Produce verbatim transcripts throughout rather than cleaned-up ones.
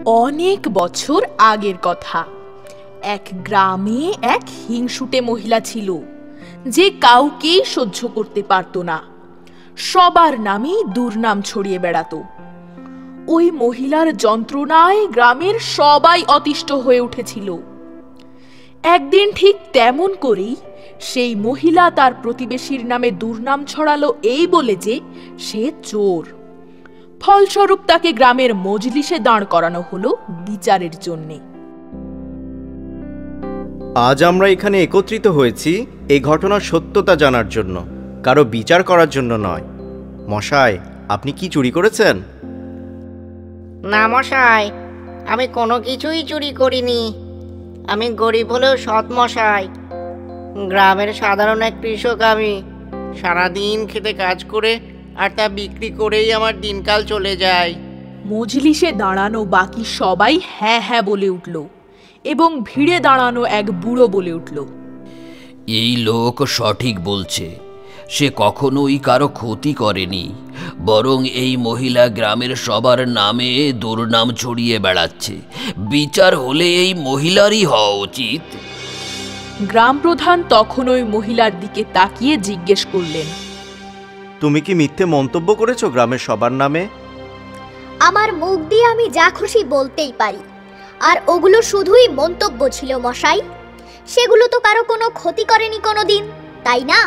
অনেক বছর আগের কথা। এক গ্রামে এক হিংসুটে মহিলা ছিল, যে কাউকেই সহ্য করতে পারত না। সবার নামই দুর্নাম ছড়িয়ে বেড়াতো। ওই মহিলার যন্ত্রণায় গ্রামের সবাই অতিষ্ঠ হয়ে উঠেছিল। একদিন ঠিক তেমন করেই সেই মহিলা তার প্রতিবেশীর নামে দুর্নাম ছড়ালো এই বলে যে সে চোর। ফলস্বরূপ তাকে গ্রামের মজলিসে দাঁড় করানো হলো বিচারের জন্যে। আজ আমরা এখানে একত্রিত হয়েছি এই ঘটনার সত্যতা জানার জন্য, কারো বিচার করার জন্য নয়। মশাই, আপনি কি চুরি করেছেন? না মশাই, আমি কোনো কিছুই চুরি করিনি। আমি গরিব হলেও সৎ মশাই। গ্রামের সাধারণ এক কৃষক আমি। সারাদিন খেতে কাজ করে আর তা বিক্রি করেই আমার দিনকাল চলে যায়। মজলিসে দাঁড়ানো বাকি সবাই হ্যাঁ হ্যাঁ বলে উঠল এবং ভিড়ে দাঁড়ানো এক বুড়ো বলে উঠল, এই লোক সঠিক বলছে। সে কখনোই কারো ক্ষতি করেনি, বরং এই মহিলা গ্রামের সবার নামে দুর্নাম ছড়িয়ে বেড়াচ্ছে। বিচার হলে এই মহিলারই হওয়া উচিত। গ্রাম প্রধান তখন ওই মহিলার দিকে তাকিয়ে জিজ্ঞেস করলেন, তুমি কি মিথ্যে মন্তব্য করেছো গ্রামের সবার নামে? আমার মুখ দিয়ে আমি যা খুশি বলতেই পারি, আর ওগুলো শুধুই মন্তব্য ছিল মশাই। সেগুলো তো কারো কোনো ক্ষতি করেনি কোনোদিন, তাই না?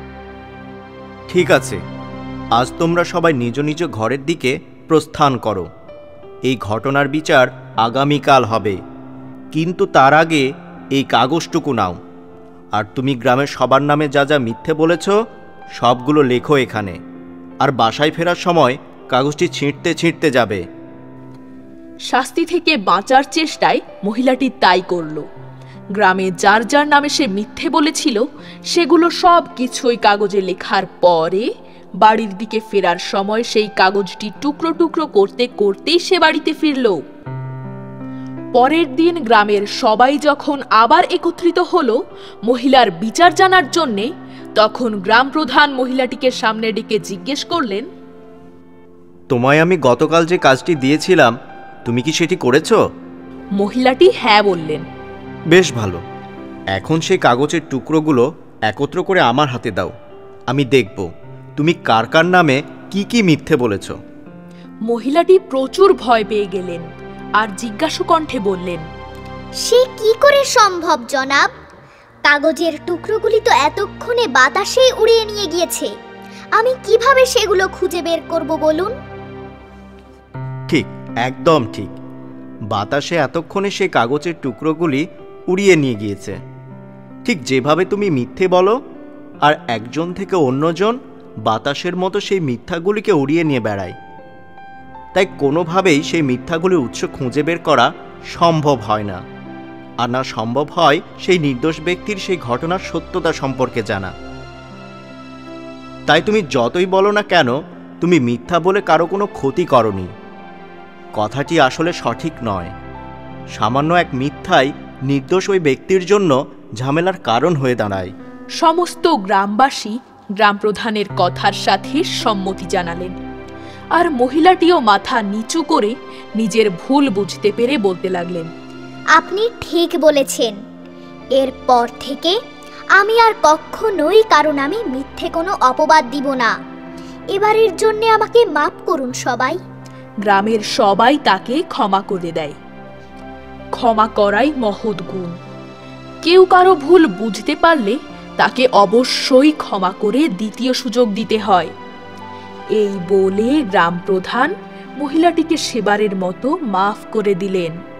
ঠিক আছে, আজ তোমরা সবাই নিজ নিজ ঘরের দিকে প্রস্থান করো। এই ঘটনার বিচার আগামীকাল হবে, কিন্তু তার আগে এই কাগজটুকু নাও। আর তুমি গ্রামের সবার নামে যা যা মিথ্যে বলেছ সবগুলো লেখো এখানে, আর বাসায় ফেরার সময় কাগজটি ছিঁড়তে ছিঁড়তে যাবে। শাস্তি থেকে বাঁচার চেষ্টায় মহিলাটি তাই করল। গ্রামে যার যার নামে সে মিথ্যে বলেছিল সেগুলো সব কিছুই কাগজে লেখার পরে বাড়ির দিকে ফেরার সময় সেই কাগজটি টুকরো টুকরো করতে করতেই সে বাড়িতে ফিরল। পরের দিন গ্রামের সবাই যখন আবার একত্রিত হলো মহিলার বিচার জানার জন্যে, তখন গ্রাম প্রধান মহিলাটিকে সামনে ডেকে জিজ্ঞেস করলেন, তোমায় আমি গতকাল যে কাজটি দিয়েছিলাম তুমি কি সেটি করেছো? মহিলাটি হ্যাঁ বললেন। বেশ ভালো, এখন সেই কাগজের টুকরোগুলো একত্র করে আমার হাতে দাও। আমি দেখব তুমি কার কার নামে কি কি মিথ্যে বলেছ। মহিলাটি প্রচুর ভয় পেয়ে গেলেন আর জিজ্ঞাসু কণ্ঠে বললেন, সে কি করে সম্ভব জনাব? কাগজের টুকরোগুলি তো এতক্ষণে বাতাসেই উড়িয়ে নিয়ে গিয়েছে। আমি কিভাবে সেগুলো খুঁজে বের করব বলুন? ঠিক, একদম ঠিক। বাতাসে এতক্ষণে সেই কাগজের টুকরোগুলি উড়িয়ে নিয়ে গিয়েছে। ঠিক যেভাবে তুমি মিথ্যে বলো আর একজন থেকে অন্যজন বাতাসের মতো সেই মিথ্যাগুলিকে উড়িয়ে নিয়ে বেড়ায়, তাই কোনোভাবেই সেই মিথ্যাগুলির উৎস খুঁজে বের করা সম্ভব হয় না। আর না সম্ভব হয় সেই নির্দোষ ব্যক্তির সেই ঘটনার সত্যতা সম্পর্কে জানা। তাই তুমি যতই বলো না কেন তুমি মিথ্যা বলে কারো কোনো ক্ষতি করনি। কথাটি আসলে সঠিক নয়। সামান্য এক মিথ্যাই নির্দোষ ওই ব্যক্তির জন্য ঝামেলার কারণ হয়ে দাঁড়ায়। সমস্ত গ্রামবাসী গ্রাম প্রধানের কথার সাথে সম্মতি জানালেন, আর মহিলাটিও মাথা নিচু করে নিজের ভুল বুঝতে পেরে বলতে লাগলেন, আপনি ঠিক বলেছেন। এরপর থেকে আমি আর কখনোই কারো নামে মিথ্যে কোনো অপবাদ দিব না। এবারের জন্য আমাকে মাফ করুন সবাই। গ্রামের সবাই তাকে ক্ষমা করে দেয়। ক্ষমা করাই মহৎ গুণ। কেউ কারো ভুল বুঝতে পারলে তাকে অবশ্যই ক্ষমা করে দ্বিতীয় সুযোগ দিতে হয়। এই বলে গ্রাম প্রধান মহিলাটিকে সেবারের মতো মাফ করে দিলেন।